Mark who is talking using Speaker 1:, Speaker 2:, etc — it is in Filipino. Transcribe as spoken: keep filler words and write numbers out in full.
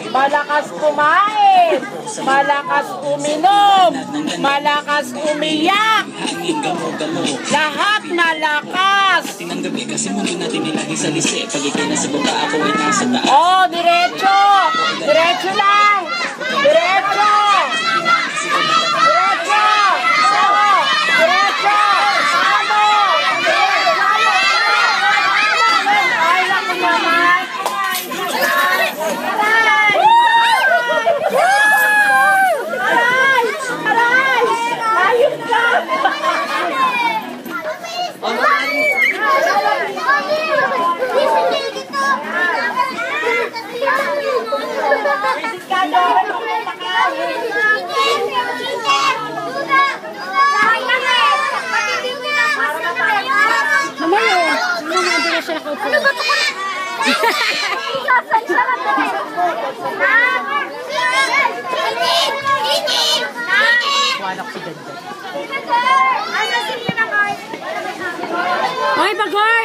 Speaker 1: malakas kumain, malakas uminom, malakas umiyak. Lahat malakas. Kasi mundo natin nilagi sa lise. Pag ikay nasa baba, ako ay nasa taas. Oh, diretso! Diretso lang! Diretso! Diretso! Diretso! Samo! Ay, naku naman! Aray! Aray! Ayun ka!
Speaker 2: Ano ba ito? Saan siya na ito?
Speaker 1: Ay, bagay!